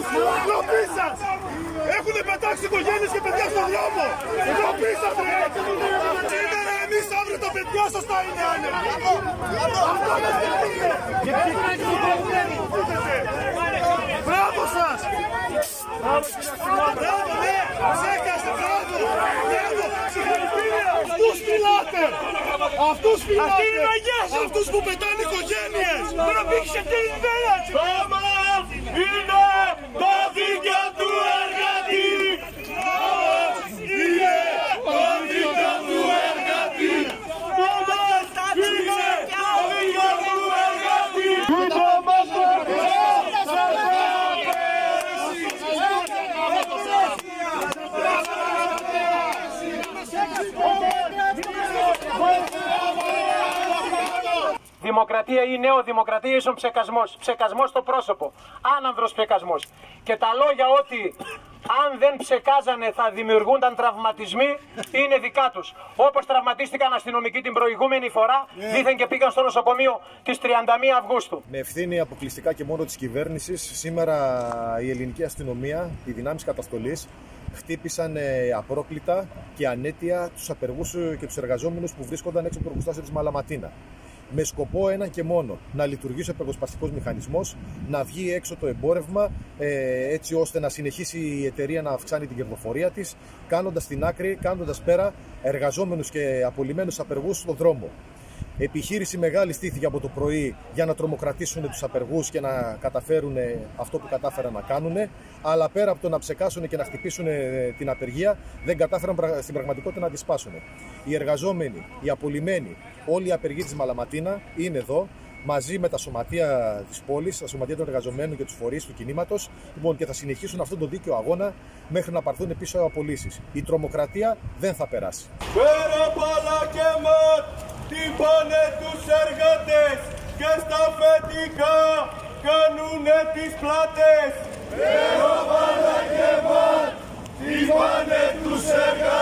Ντροπή σας! Έχουνε πετάξει οικογένειες και παιδιά στον δρόμο! Ντροπή σας, ρε! Σήμερα εμείς αύριο τα παιδιά σας θα είναι άνεργοι! Αυτό δεν θέλετε! Μπράβο σας! Μπράβο, ναι! Ξέχασε, μπράβο! Μπράβο! Συγχαρητήρια! Αυτούς φυλάτε! Αυτούς φυλάτε! Αυτούς που πετάνε οικογένειες! Τώρα πήγε την ιδέα! Κόμμα είναι τα δίκαια του εργατή! Είναι τα δίκαια του εργατή! Κόμμα είναι τα δίκαια του εργατή! Δημοκρατία ή νεοδημοκρατία ίσον ψεκασμός. Ψεκασμός στο πρόσωπο. Άνανδρος ψεκασμός. Και τα λόγια ότι αν δεν ψεκάζανε θα δημιουργούνταν τραυματισμοί είναι δικά τους. Όπως τραυματίστηκαν αστυνομικοί την προηγούμενη φορά, δήθεν και πήγαν στο νοσοκομείο τις 31 Αυγούστου. Με ευθύνη αποκλειστικά και μόνο της κυβέρνησης, σήμερα η ελληνική αστυνομία, οι δυνάμεις καταστολής, χτύπησαν απρόκλητα και ανέτεια τους απεργούς και τους εργαζόμενους που βρίσκονταν έξω από το εργοστάσιο της Μαλαματίνα. Με σκοπό έναν και μόνο, να λειτουργήσει ο απεργοσπαστικός μηχανισμός, να βγει έξω το εμπόρευμα, έτσι ώστε να συνεχίσει η εταιρεία να αυξάνει την κερδοφορία της, κάνοντας την άκρη, κάνοντας πέρα εργαζόμενους και απολυμμένους απεργούς στον δρόμο. Επιχείρηση μεγάλη στήθηκε από το πρωί για να τρομοκρατήσουν τους απεργούς και να καταφέρουν αυτό που κατάφεραν να κάνουν, αλλά πέρα από το να ψεκάσουν και να χτυπήσουν την απεργία, δεν κατάφεραν στην πραγματικότητα να τη σπάσουν. Οι εργαζόμενοι, οι απολυμμένοι, όλοι οι απεργοί της Μαλαματίνα είναι εδώ, μαζί με τα σωματεία της πόλης, τα σωματεία των εργαζομένων και τους φορείς του κινήματος, λοιπόν, και θα συνεχίσουν αυτόν τον δίκαιο αγώνα μέχρι να πάρθουν πίσω οι απολύσεις. Η τρομοκρατία δεν θα περάσει. Τυπάνε τους εργάτες και στα φετικά κάνουνε τις πλάτες. Τυπάνε τους εργάτες.